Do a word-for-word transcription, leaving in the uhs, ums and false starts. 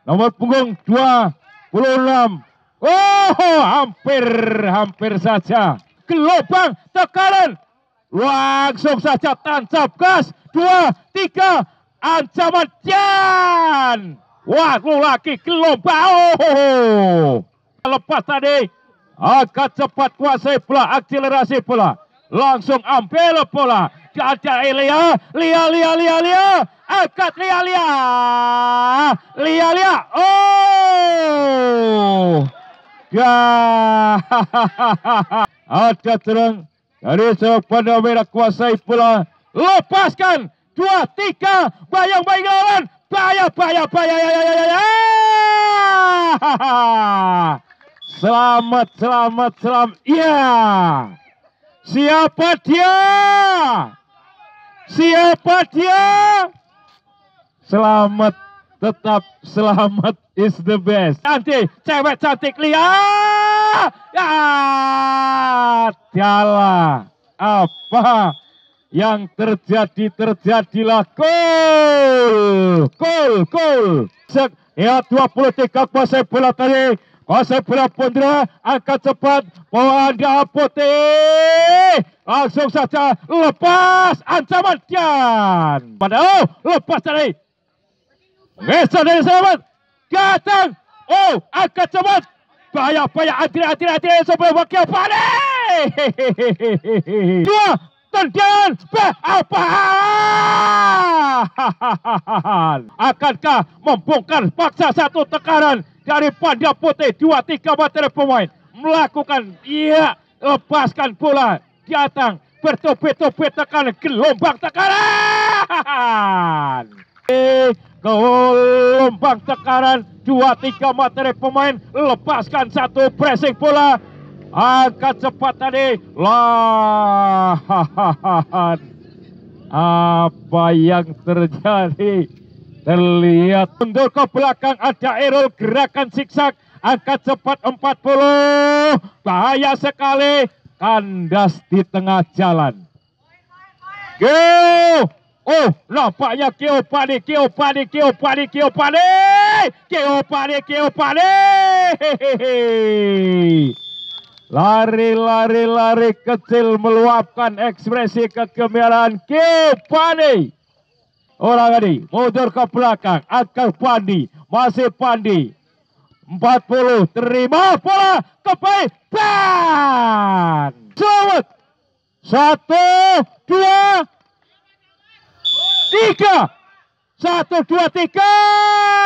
nomor punggung dua puluh enam. Oh, hampir, hampir saja. Gelombang tekanan. Langsung saja tancap gas. Dua, tiga. Ancaman Jan. Waduh lagi gelombang. Oh. Lepas tadi. Agak cepat kuasai bola. Akselerasi bola. Langsung ambil bola. Ada Lia. Lia, Lia, Lia, Lia. Angkat Lia, Lia. Lia, Lia. Oh. Ya. Ada terang. Dari sepak pada merah kuasai bola. Lepaskan. Dua, tiga. Bayang-bayang lawan. Bahaya, bahaya, bahaya. Ya, ya, ya, ya. Selamat, selamat, selamat. Ya. Siapa dia? Siapa dia? Selamat. Tetap selamat is the best. Cantik. Cewek cantik. Lihat. Ya. Dialah. Apa yang terjadi, terjadilah gol, gol, gol. Ya dua puluh tiga kuasai bola tadi, kuasai bola Pondra, angkat cepat, Wanda Putih, langsung saja lepas, ancaman Dian. Padahal lepas tadi, Nesa dari selamat, datang, oh angkat cepat, bahaya, bahaya, antri, antri, antri, sebelum wakil panik. Dua, tendangan, apa? Akankah membongkar paksa satu tekanan dari Panda Putih? Dua, tiga materi pemain melakukan, iya, lepaskan bola, datang, bertubi-tubi tekanan, gelombang tekanan. Gelombang tekanan, dua, tiga materi pemain, lepaskan satu, pressing bola. Angkat cepat tadi. Lah. Apa yang terjadi? Terlihat mundur ke belakang, ada Errol, gerakan zigzag. Angkat cepat empat puluh. Bahaya sekali. Kandas di tengah jalan. Go! Oh, nampaknya Geopani, Geopani, Geopani, Geopani. Geopani, Geopani. Lari, lari, lari kecil meluapkan ekspresi kegembiraan Geopani. Orang ini mundur ke belakang, angkat Pandi, masih Pandi. empat puluh, terima bola, kembali, ban. Selamat. Satu, dua, tiga. Satu, dua, tiga.